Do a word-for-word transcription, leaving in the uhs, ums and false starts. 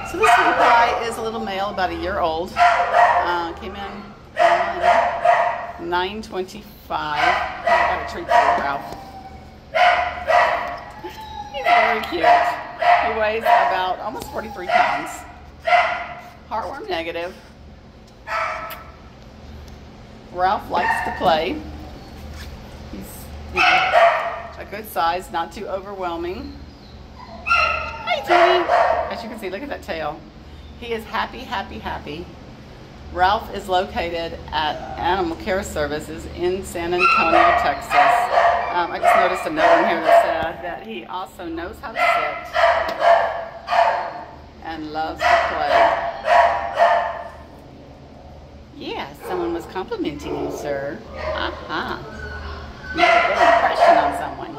So this little guy is a little male, about a year old. Uh, came in on nine twenty-five. I got a treat for you, Ralph. He's very cute. He weighs about almost forty-three pounds. Heartworm negative. Ralph likes to play. He's, he's a good size, not too overwhelming. Hey, Tony. As you can see, look at that tail. He is happy, happy, happy. Ralph is located at Animal Care Services in San Antonio, Texas. Um, I just noticed a note in here that said that he also knows how to sit and loves to play. Yeah, someone was complimenting you, sir. Uh-huh. You made a good impression on someone.